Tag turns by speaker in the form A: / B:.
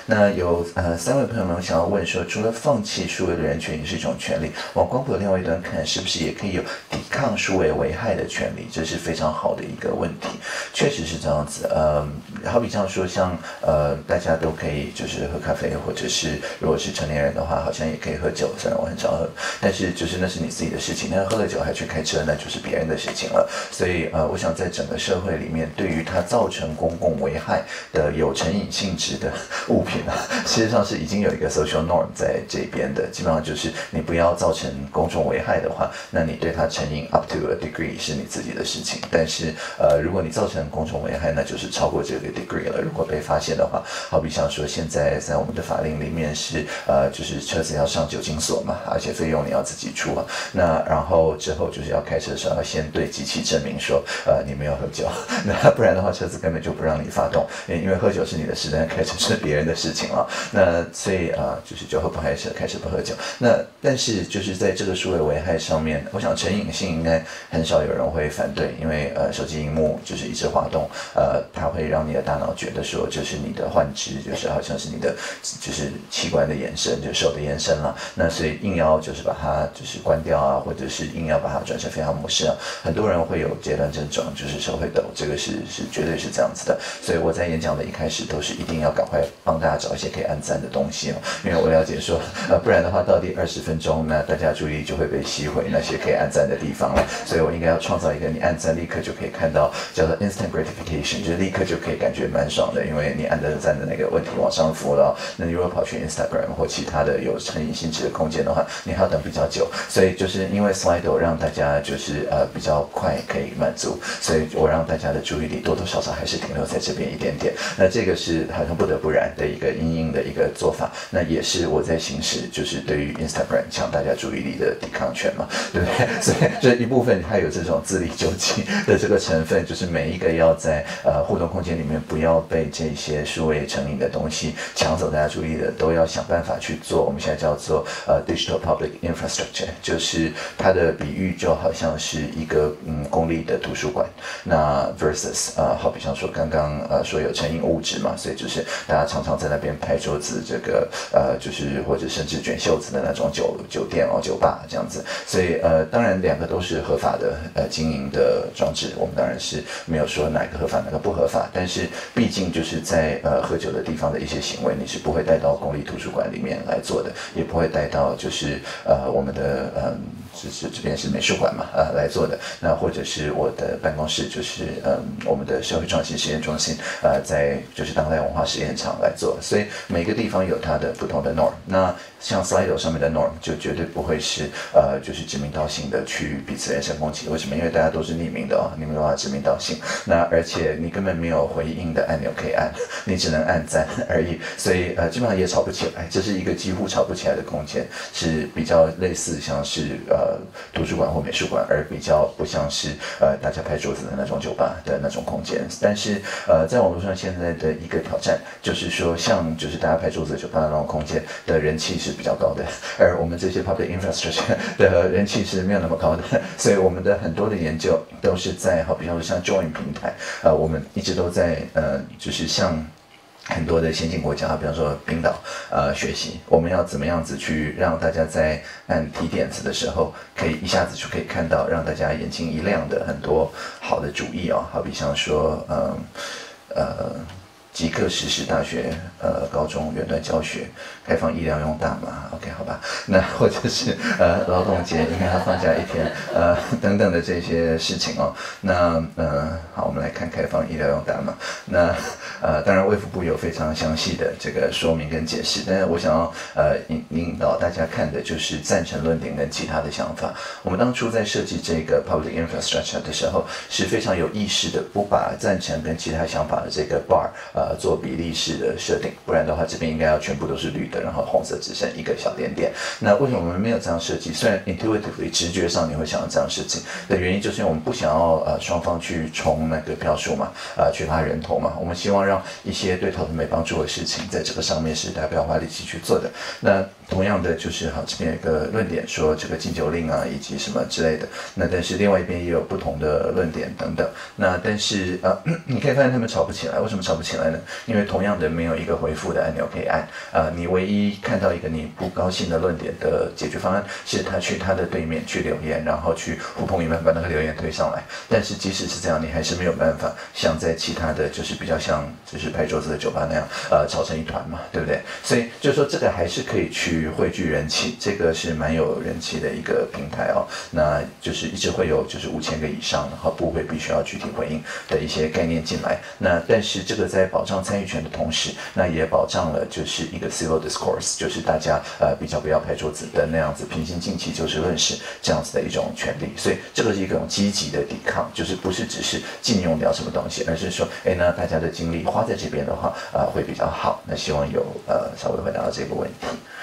A: 那有3位朋友们想要问说，除了放弃数位的人权也是一种权利，往光谱的另外一端看，是不是也可以有抵抗数位危害的权利？这是非常好的一个问题，确实是这样子。好比这样说，像大家都可以就是喝咖啡，或者是如果是成年人的话，好像也可以喝酒，虽然我很少喝，但是就是那是你自己的事情。那喝了酒还去开车，那就是别人的事情了。所以我想在整个社会里面，对于它造成公共危害的有成瘾性质的物品啊，事实上是已经有一个 social norm 在这边的。基本上就是你不要造成公众危害的话，那你对它成瘾 up to a degree 是你自己的事情。但是如果你造成公众危害，那就是超过这个 degree 了。如果被发现的话，好比像说现在在我们的法令里面是就是车子要上酒精锁嘛，而且费用你要自己出啊。那然后之后就是要开车的时候要先对机器证明说你没有喝酒，那不然的话车子根本就不让你发动，因为喝酒是你的事，但是开车是别人的事情啊。那所以就是酒后不开车，开车不喝酒。那但是就是在这个数位危害上面，我想成瘾性应该很少有人会反对，因为手机荧幕就是一直滑动，它会让你的大脑觉得说这是你的幻肢，就是好像是你的就是器官的延伸，就是手的延伸了。那所以硬要就是把它就是关掉啊，或者是硬要把它转成飞行模式啊，很多人会有戒断症状，就是手会抖，这个是绝对是这样子的。所以我在演讲的一开始都是一定要赶快帮大家找一些可以按赞的东西哦，因为我了解说不然的话到第20分钟，那大家注意力就会被吸回那些可以按赞的地方了。所以我应该要创造一个你按赞立刻就可以看到叫做 instant gratification， 就是立刻就可以感觉蛮爽的，因为你按的赞的那个问题往上浮了。那你如果跑去 Instagram 或其他的有成瘾性质的空间的话，你还要等比较久。所以就是因为 Slido 让大家就是比较快可以满足，所以我让大家的注意力多多少少还是停留在这边一点点。那这个是好像不得不然的一个因应的一个做法，那也是我在行使就是对于 Instagram 抢大家注意力的抵抗权嘛，对不对？所以这一部分它有这种自力救济的这个成分，就是每一个要在互动空间里面不要被这些数位成瘾的东西抢走大家注意力的，都要想办法去做。我们现在叫做digital public infrastructure， 就是它的比喻就好像是一个公立的图书馆，那 versus 好比像说刚刚说有成瘾物质嘛，所以就是大家常常在那边拍桌子，这个就是或者甚至卷袖子的那种酒店酒吧这样子。所以当然两个都是合法的经营的装置，我们当然是没有说哪个合法哪个不合法，但是毕竟就是在喝酒的地方的一些行为，你是不会带到公立图书馆里面来做的，也不会带到就是我们的这边是美术馆嘛来做的，那或者是我的办公室就是我们的社会创新实验中心在就是当代文化实验场来做，所以每个地方有它的不同的 norm。那像 Slido 上面的 norm 就绝对不会是就是指名道姓的去彼此人身攻击。为什么？因为大家都是匿名的你没办法指名道姓。那而且你根本没有回应的按钮可以按，你只能按赞而已，所以基本上也吵不起来。这是一个几乎吵不起来的空间，是比较类似像是图书馆或美术馆，而比较不像是大家拍桌子的那种酒吧的那种空间。但是在网络上现在的一个挑战就是说，像就是大家拍桌子的酒吧的那种空间的人气是比较高的，而我们这些 public infrastructure 的人气是没有那么高的，所以我们的很多的研究都是在好比方说像 Join 平台我们一直都在就是像很多的先进国家，比方说冰岛学习我们要怎么样子去让大家在按提点子的时候可以一下子就可以看到让大家眼睛一亮的很多好的主意好比像说极客实施大学高中远端教学，开放医疗用大麻 ，OK 好吧？那或者是劳动节应该要放假1天等等的这些事情那好，我们来看开放医疗用大麻。那当然卫福部有非常详细的这个说明跟解释，但是我想要引导大家看的就是赞成论点跟其他的想法。我们当初在设计这个 public infrastructure 的时候是非常有意识的，不把赞成跟其他想法的这个 bar做比例式的设定，不然的话这边应该要全部都是绿的，然后红色只剩一个小点点。那为什么我们没有这样设计？虽然 intuitively 直觉上你会想要这样设计的原因，就是因为我们不想要双方去冲那个票数嘛，缺乏人头嘛。我们希望让一些对投资没帮助的事情，在这个上面是大家不要花力气去做的。那同样的就是好，这边有一个论点说这个禁酒令以及什么之类的。那但是另外一边也有不同的论点等等。那但是你可以发现他们吵不起来，为什么吵不起来？ 来呢？因为同样的没有一个回复的按钮可以按，你唯一看到一个你不高兴的论点的解决方案是他去他的对面去留言，然后去呼朋引伴把那个留言推上来。但是即使是这样，你还是没有办法像在其他的就是比较像就是拍桌子的酒吧那样，吵成一团嘛，对不对？所以就是说这个还是可以去汇聚人气，这个是蛮有人气的一个平台哦。那就是一直会有就是5000个以上，然后部会必须要具体回应的一些概念进来。那但是这个在保障参与权的同时，那也保障了就是一个 civil discourse， 就是大家比较不要拍桌子的那样子平心静气就事论事这样子的一种权利。所以这个是一种积极的抵抗，就是不是只是禁用掉什么东西，而是说，那大家的精力花在这边的话，会比较好。那希望有稍微回答到这个问题。